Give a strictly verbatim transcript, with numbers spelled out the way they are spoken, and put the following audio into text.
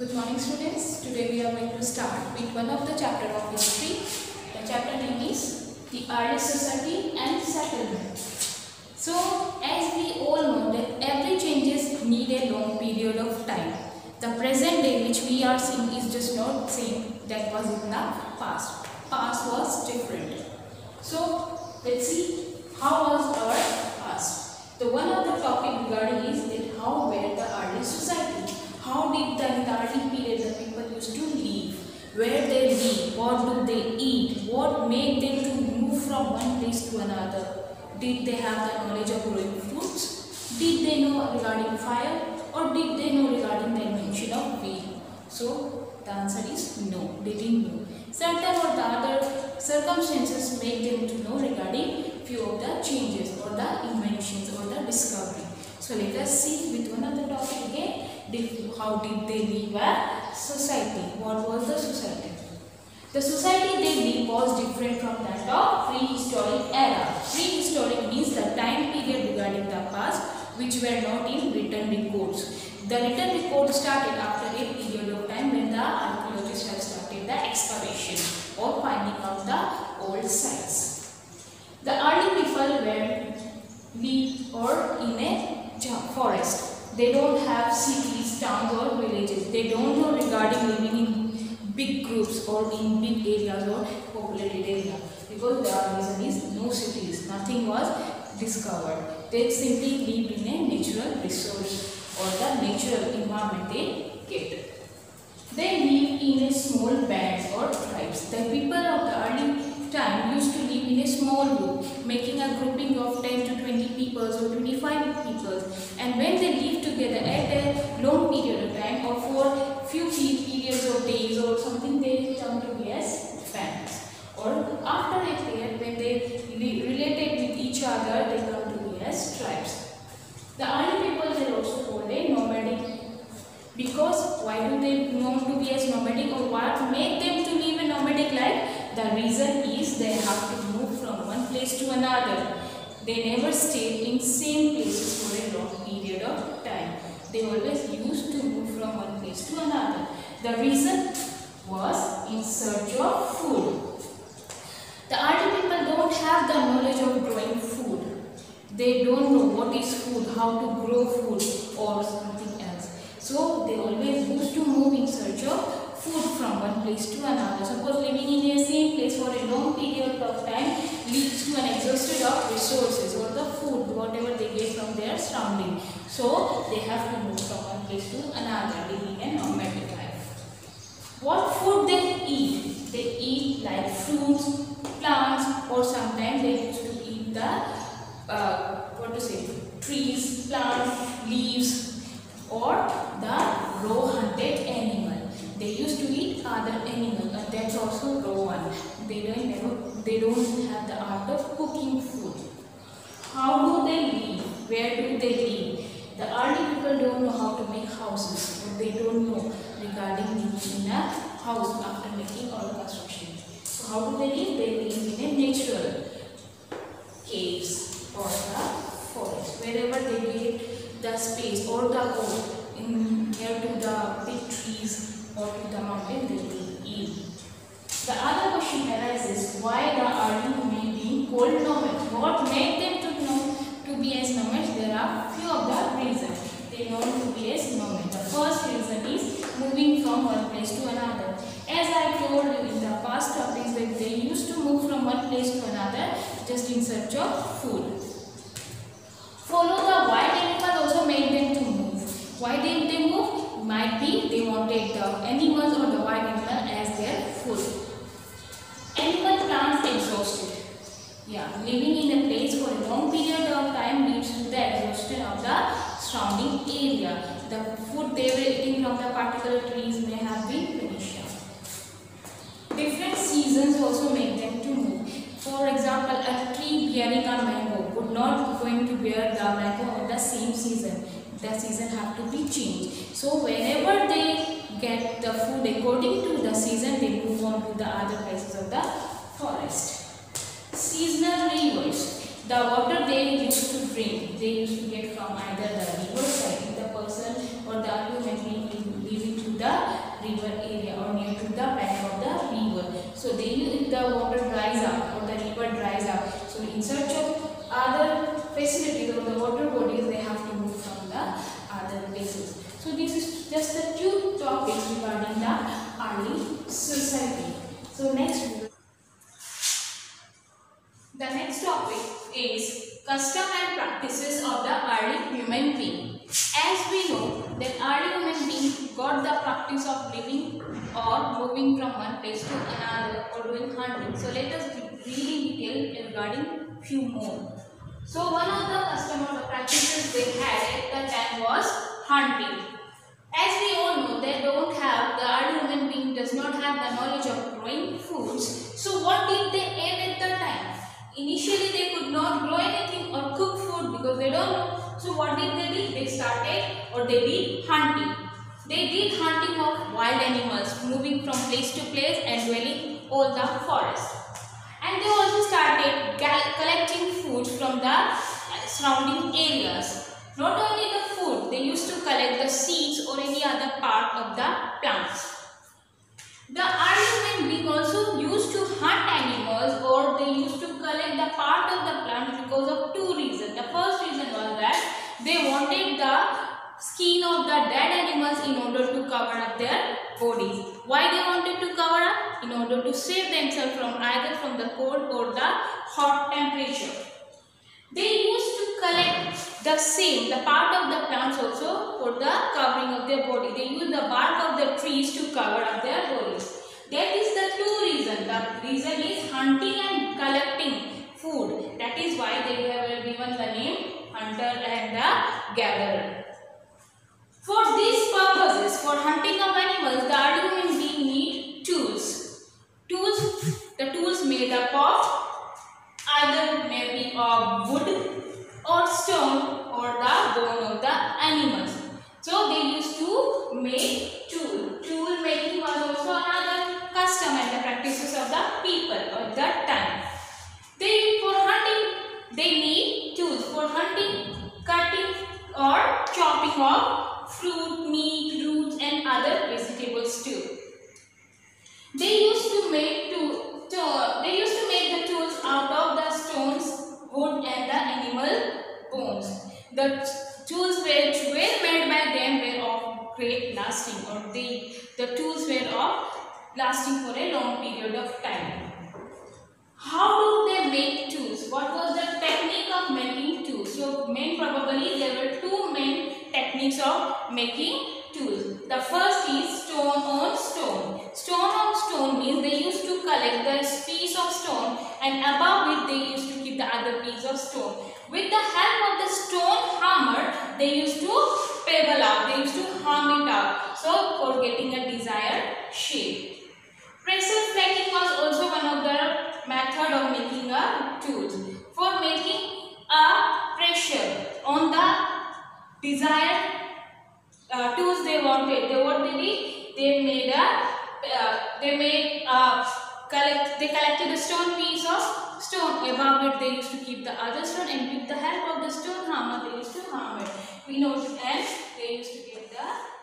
Good morning students. Today we are going to start with one of the chapter of history. The chapter name is the early society and settlement. So as we all know that every changes need a long period of time. The present day which we are seeing is just not same that was in the past. Past was different. So let's see how was our past. The one of the topic regarding is that how were the early society. How did the in the early period the people used to live? Where they live? What do they eat? What made them to move from one place to another? Did they have the knowledge of growing fruits? Did they know regarding fire? Or did they know regarding the invention of wheel? So the answer is no, they didn't know. Certain or the other circumstances make them to know regarding few of the changes or the inventions or the discovery. So let us see with one other topic again. How did they live a society? What was the society? The society they lived was different from that of prehistoric era. Prehistoric means the time period regarding the past which were not in written records. The written record started after a period of time when the archaeologists have started the excavation or finding out the old sites. The early people were live or in a forest. They don't have cities, towns or villages. They don't know regarding living in big groups or in big areas or populated areas. Because the reason is no cities, nothing was discovered. They simply lived in a natural resource or the natural environment they get. They lived in a small bands or tribes. The people of the early time used to live in a small group, making a grouping of ten to twenty people or twenty-five people. And when they live together at a long period of time or for few periods of days or something, they come to be as bands. Or after a period when they related with each other, they come to be as tribes. The early people were also called a nomadic. Because why do they want to be as nomadic or what made them to live a nomadic life? The reason is they have to move from one place to another. They never stayed in same places for a long period of time. They always used to move from one place to another. The reason was in search of food. The early people don't have the knowledge of growing food. They don't know what is food, how to grow food or something else. So they always used to move in search of food from one place to another. Suppose living in the same place for a long period of time leads to an exhaustion of resources or the food, whatever they get from their surrounding. So they have to move from one place to another, living a nomadic life. What food they eat? They eat like fruits, plants, or sometimes they used to eat the, uh, what to say, trees, plants, leaves, or the raw hunted animal. They used to eat other animals, and that's also raw one. They don't never, they don't have the art of cooking food. How do they live? Where do they live? The early people don't know how to make houses, or they don't know regarding living in a house after making all construction. So how do they live? They live in a natural caves or the forest. Wherever they get the space or the hole in near to the big trees or to the mountain, they will eat. The other question arises, why the early men being called nomads? What made them to know to be as nomads? There are few of the reasons they know to be as nomads. The first reason is moving from one place to another. As I told you in the past topics that they used to move from one place to another just in search of food. Follow the wild animal also made them to move. Why did they move? Might be they wanted the animals or the wild animal as their food. Animal plants exhausted. Yeah, living in a place for a long period of time leads to the exhaustion of the surrounding area. The food they were eating from the particular trees may have been finished. Different seasons also make them to move. For example, a tree bearing a mango would not going to bear the mango in the same season. The season have to be changed. So whenever they get the food according to the season, they move on to the other places of the forest. Seasonal rivers. The water they used to drink, they used to get from either the river side, the person or the human being living to the river area or near to the bank of the river. So they if the water dries up or the river dries up, so in search of other facilities or the water bodies, they have to move from the other places. So this is just the two topics regarding the early society. So next, the next topic is custom and practices of the early human being. As we know that early human beings got the practice of living or moving from one place to another or doing hunting. So let us really detail regarding few more. So one of the custom or the practices they had at the time was hunting. As we all know, they don't have, the early human being does not have the knowledge of growing foods. So what did they eat at the time? Initially they could not grow anything or cook food because they don't know. So what did they do? They started or they did hunting. They did hunting of wild animals, moving from place to place and dwelling all the forest. And they also started collecting food from the surrounding areas. Not only the food, they used to collect the seeds or any other part of the plants. The early human being also used to hunt animals or they used to collect the part of the plant because of two reasons. The first reason was that they wanted the skin of the dead animals in order to cover up their bodies. Why they wanted to cover up? In order to save themselves from either from the cold or the hot temperature. They used to collect the same, the part of the plants also for the covering of their body. They use the bark of the trees to cover up their bodies. That is the two reason. The reason is hunting and collecting food. That is why they were given the name hunter and the gatherer. For these purposes, for hunting of animals, the early human being need tools. Tools, the tools made up of either maybe of wood or stone or the bone of the animals. So they used to make tool. Tool making was also another custom and the practices of the people at that time. They for hunting they need tools for hunting, cutting or chopping of fruit, meat, roots and other vegetables too. They used to make to, to they used to make the tools out of the stones, wood and the animal bones. The tools which were made by them were of great lasting or they, the tools were of lasting for a long period of time. How do they make tools? What was the technique of making tools? So main probably there were two main techniques of making tools. The first is stone on stone. Stone on stone means they used to collect the piece of stone and above it they used to keep the other piece of stone. With the help of the stone hammer, they used to pebble out, they used to hammer it out. So for getting a desired shape. Pressure flaking was also one of the method of making a tools. For making a pressure on the desired uh, tools they wanted, they what they did? They made a uh, they made a collect they collected a stone piece of stone. Above it they used to keep the other stone and with the help of the stone hammer they used to hammer it. We know and they used to get the